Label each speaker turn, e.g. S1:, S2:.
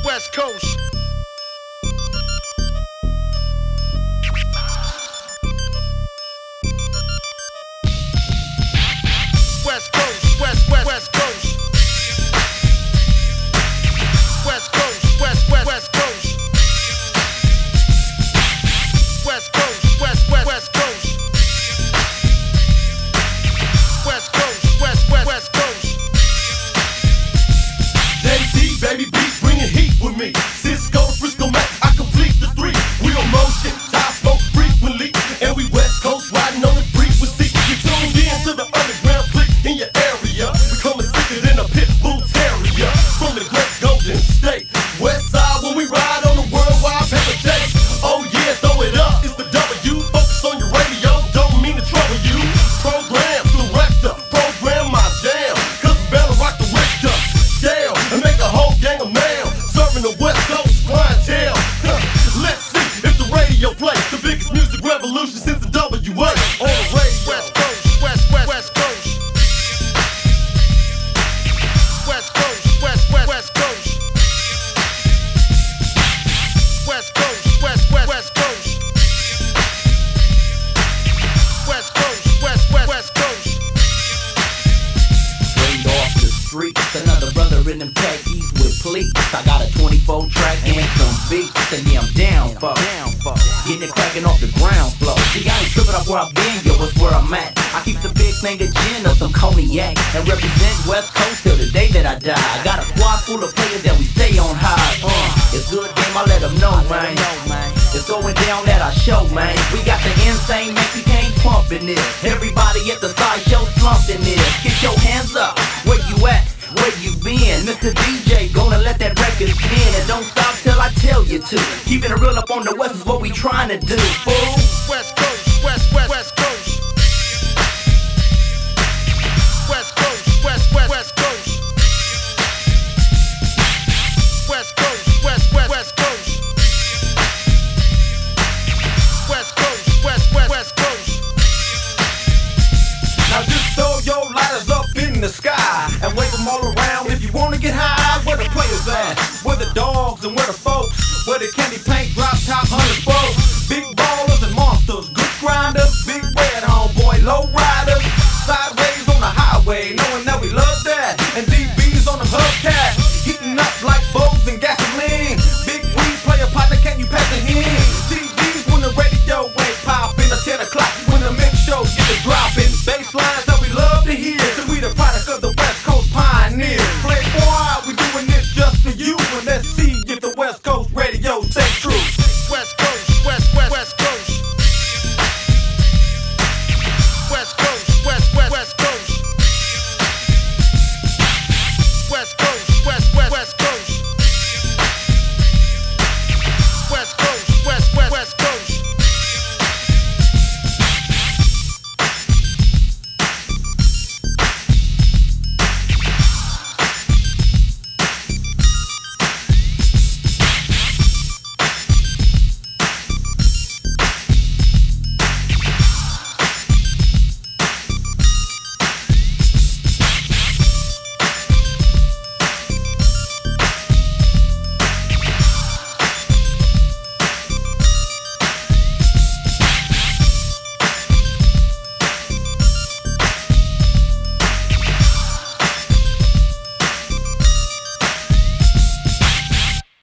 S1: West Coast. West Coast, West Coast. West Coast, West Coast. West Coast, West Coast. West Coast, West Coast.
S2: CDBaby Beesh bringing heat with me. Cisco, Frisco, Mac, I complete the three. We on motion, top smoke frequently, and we West Coast riding on the frequency. You tuned in to the underground click in your area. We coming thicker than a pit bull terrier from the great Golden State. West side when we ride on the worldwide paper chase. Oh yeah, throw it up, it's the W. Focus on your radio, don't mean to trouble you. Program, director, program my jam, cause we better rock the Richter scale and make a whole gang of mail, serving the West Coast clientele. Let's see if the radio plays the biggest music revolution since the WA on the radio.
S1: West Coast, West Coast. West Coast, West Coast. West Coast, West Coast. West Coast, West Coast.
S3: Straight off the streets, another brother in them khakis with pleats. I got a 24 track and some beats, and yeah, I'm down for getting it cracking off the ground floor. See, I ain't tripping off where I've been, yo, it's where I'm at. I keep the big finger gin or some cognac and represent West Coast till the day that I die. I got a squad full of players that we stay on high. It's good game, I let them know, man. It's going down at our show, man. We got the insane Mexican pumping this. Everybody at the sideshow slumping this. Get your hands up, where you at? Where you been? Mr. DJ, gonna let that record spin. And don't stop till I tell you to. Keeping it real up on the west is what we trying to do, fool.
S1: West Coast, West Coast. West Coast, West Coast. West Coast, West Coast. West Coast, West Coast.
S2: Now just throw your lighters up in the sky and wave them all around if you wanna get high. Where the players at? Where the dogs and where the folks?